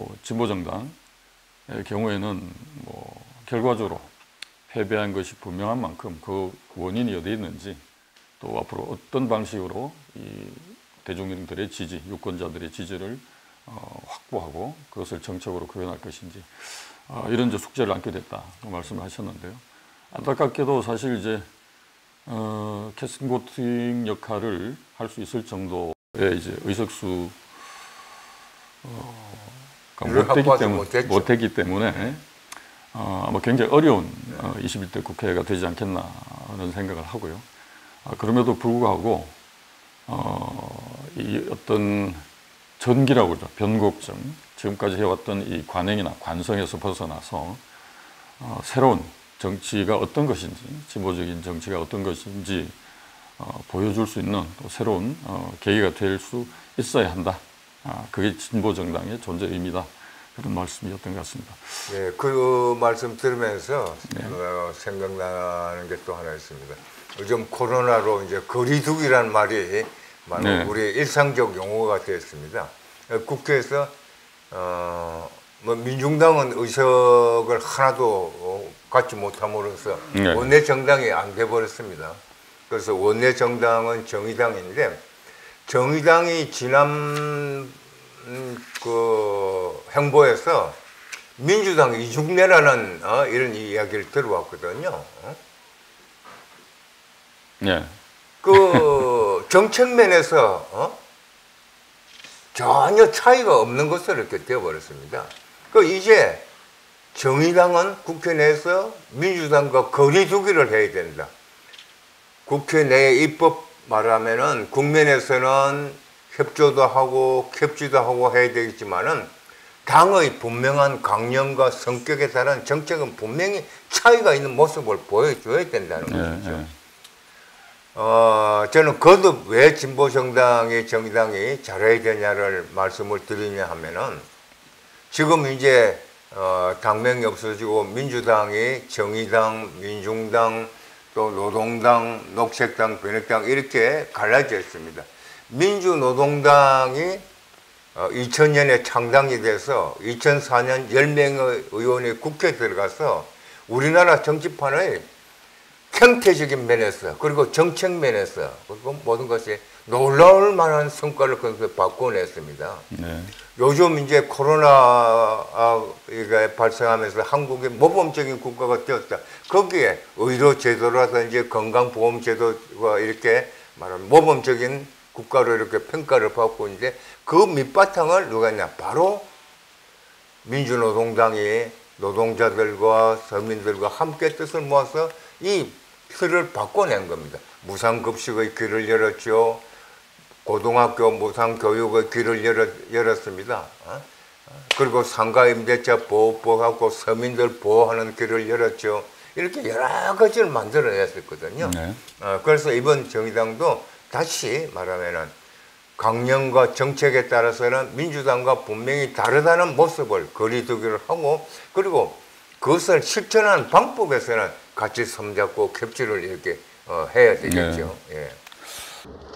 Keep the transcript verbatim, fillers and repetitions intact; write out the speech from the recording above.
또 진보정당의 경우에는 뭐 결과적으로 패배한 것이 분명한 만큼 그 원인이 어디에 있는지 또 앞으로 어떤 방식으로 이 대중들의 지지, 유권자들의 지지를 어, 확보하고 그것을 정책으로 구현할 것인지 어, 이런 이제 숙제를 안게 됐다 말씀을 하셨는데요. 안타깝게도 사실 이제 어, 캐스팅 보팅 역할을 할 수 있을 정도의 이제 의석수 어, 못되기 때문에, 못했기 때문에 어, 아마 굉장히 어려운 어, 이십일 대 국회가 되지 않겠나 하는 생각을 하고요. 아, 그럼에도 불구하고 어, 이 어떤 전기라고 그러죠. 변곡점, 지금까지 해왔던 이 관행이나 관성에서 벗어나서 어, 새로운 정치가 어떤 것인지, 진보적인 정치가 어떤 것인지 어, 보여줄 수 있는 또 새로운 어, 계기가 될 수 있어야 한다. 아, 그게 진보정당의 존재 의미다. 그런 말씀이었던 것 같습니다. 네, 그 말씀 들으면서 네. 어, 생각나는 게 또 하나 있습니다. 요즘 코로나로 이제 거리두기라는 말이 네. 우리 일상적 용어가 되었습니다. 국회에서 어, 뭐 민중당은 의석을 하나도 갖지 못함으로써 네. 원내 정당이 안 돼버렸습니다. 그래서 원내 정당은 정의당인데 정의당이 지난 그 행보에서 민주당 이중내라는 어, 이런 이야기를 들어왔거든요. 어? 네. 그 정책면에서 어? 전혀 차이가 없는 것으로 이렇게 되어버렸습니다. 그 이제 정의당은 국회 내에서 민주당과 거리두기를 해야 된다. 국회 내 입법 말하면은 국면에서는 협조도 하고 캡지도 하고 해야 되겠지만은 당의 분명한 강령과 성격에 따른 정책은 분명히 차이가 있는 모습을 보여줘야 된다는 네, 것이죠. 네. 어, 저는 거듭 왜 진보정당이 정의당이 잘해야 되냐를 말씀을 드리냐 하면은 지금 이제 어, 당명이 없어지고 민주당이 정의당, 민중당, 또 노동당, 녹색당, 변혁당 이렇게 갈라져 있습니다. 민주노동당이 어, 이천 년에 창당이 돼서 이천사 년 열 명의 의원이 국회에 들어가서 우리나라 정치판의 형태적인 면에서 그리고 정책 면에서 그리고 모든 것이 놀라울 만한 성과를 거기서 바꿔냈습니다. 네. 요즘 이제 코로나가 발생하면서 한국이 모범적인 국가가 되었다. 거기에 의료 제도라든지 건강보험 제도가 이렇게 말하면 모범적인 국가로 이렇게 평가를 받고 있는데 그 밑바탕을 누가 했냐? 바로 민주노동당이 노동자들과 서민들과 함께 뜻을 모아서 이 틀을 바꿔낸 겁니다. 무상급식의 길을 열었죠. 고등학교 무상교육의 길을 열었, 열었습니다. 어? 그리고 상가임대차 보호법하고 서민들 보호하는 길을 열었죠. 이렇게 여러 가지를 만들어냈었거든요. 네. 어, 그래서 이번 정의당도 다시 말하면은 강령과 정책에 따라서는 민주당과 분명히 다르다는 모습을 거리두기를 하고 그리고 그것을 실천하는 방법에서는 같이 손잡고 캡처를 이렇게 어, 해야 되겠죠. 네. 예.